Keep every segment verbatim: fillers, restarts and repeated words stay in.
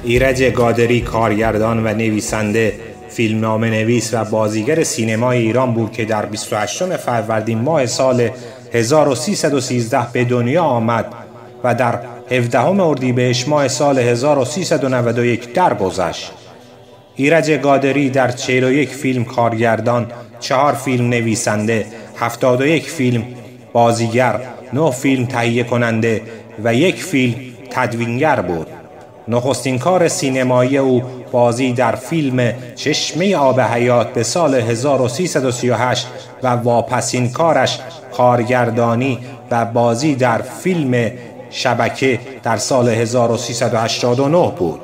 ایرج قادری کارگردان و نویسنده، فیلمنامه نویس و بازیگر سینمای ایران بود که در بیست و هشتم فروردین ماه سال هزار و سیصد و سیزده به دنیا آمد و در هفدهم اردیبهشت ماه سال هزار و سیصد و نود و یک درگذشت. ایرج قادری در چهل و یک فیلم کارگردان، چهار فیلم نویسنده، هفتاد و یک فیلم بازیگر، نه فیلم تهیه کننده و یک فیلم تدوینگر بود. نخستین کار سینمایی او بازی در فیلم چشمه آب حیات به سال هزار و سیصد و سی و هشت و واپسین کارش کارگردانی و بازی در فیلم شبکه در سال هزار و سیصد و هشتاد و نه بود.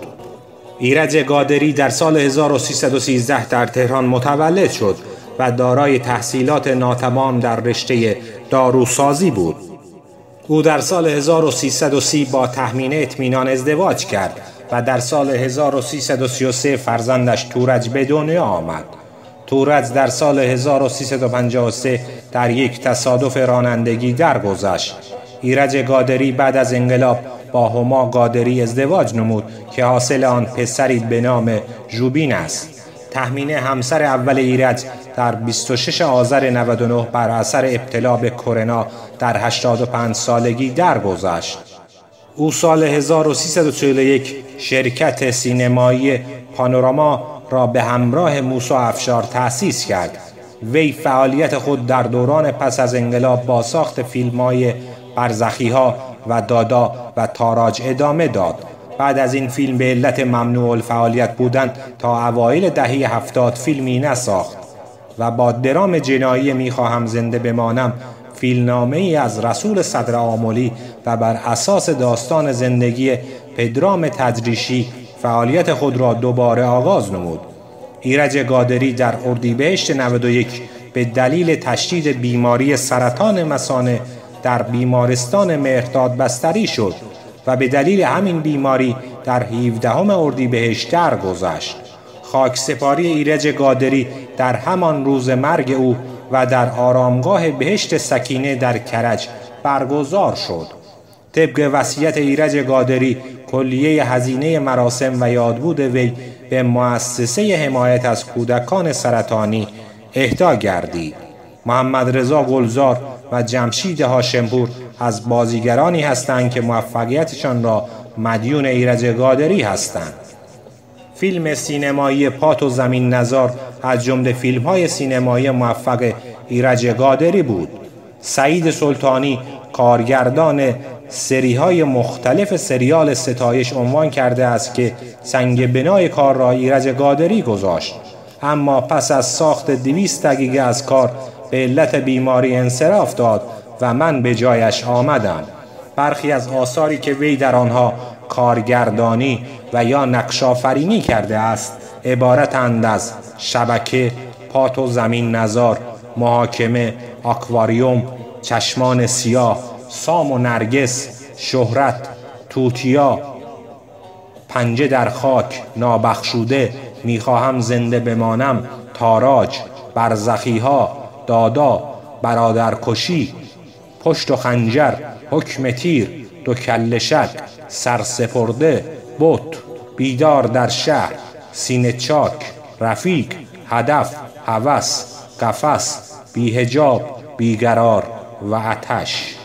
ایرج قادری در سال هزار و سیصد و سیزده در تهران متولد شد و دارای تحصیلات ناتمام در رشته داروسازی بود. او در سال هزار و سیصد و سی با تهمینه اطمینان ازدواج کرد و در سال هزار و سیصد و سی و سه فرزندش تورج به دنیا آمد. تورج در سال هزار و سیصد و پنجاه و سه در یک تصادف رانندگی درگذشت. ایرج قادری بعد از انقلاب با هما قادری ازدواج نمود که حاصل آن پسری به نام ژوبین است. تهمینه همسر اول ایرج در بیست و شش آذر نود و نه بر اثر ابتلا به کرونا در هشتاد و پنج سالگی درگذشت. او سال هزار و سیصد و چهل و یک شرکت سینمایی پانوراما را به همراه موسی افشار تأسیس کرد. وی فعالیت خود در دوران پس از انقلاب با ساخت فیلم‌های برزخی‌ها و دادا و تاراج ادامه داد. بعد از این فیلم به علت ممنوع الفعالیت بودن تا اوایل دهه هفتاد فیلمی نساخت و با درام جنایی میخواهم زنده بمانم، فیلمنامه ای از رسول صدرآملی و بر اساس داستان زندگی پدرام تدریشی فعالیت خود را دوباره آغاز نمود. ایرج قادری در اردیبهشت نود و یک به دلیل تشدید بیماری سرطان مثانه در بیمارستان مهرداد بستری شد و به دلیل همین بیماری در هفدهم اردیبهشت درگذشت. خاکسپاری ایرج قادری در همان روز مرگ او و در آرامگاه بهشت سکینه در کرج برگزار شد. طبق وصیت ایرج قادری، کلیه هزینه مراسم و یادبود وی به مؤسسه حمایت از کودکان سرطانی اهدا گردید. محمد رضا گلزار و جمشید هاشمپور از بازیگرانی هستند که موفقیتشان را مدیون ایرج قادری هستند. فیلم سینمایی پات و زمین نزار از جمله فیلم‌های سینمایی موفق ایرج قادری بود. سعید سلطانی کارگردان سری‌های مختلف سریال ستایش عنوان کرده است که سنگ بنای کار را ایرج قادری گذاشت، اما پس از ساخت دویست دقیقه از کار به علت بیماری انصراف داد و من به جایش آمدم. برخی از آثاری که وی در آنها کارگردانی و یا نقش‌آفرینی کرده است عبارتند از شبکه، پات و زمین نزار، محاکمه، آکواریوم، چشمان سیاه، سام و نرگس، شهرت، توتیا، پنجه در خاک، نابخشوده، میخواهم زنده بمانم، تاراج، برزخی‌ها، دادا، برادرکشی، پشت و خنجر، حکم تیر، دو کله شک، سرسپرده، بت، بیدار در شهر، سینه چاک، رفیق، هدف، هوس، قفس، بی‌حجاب، بیقرار و آتش.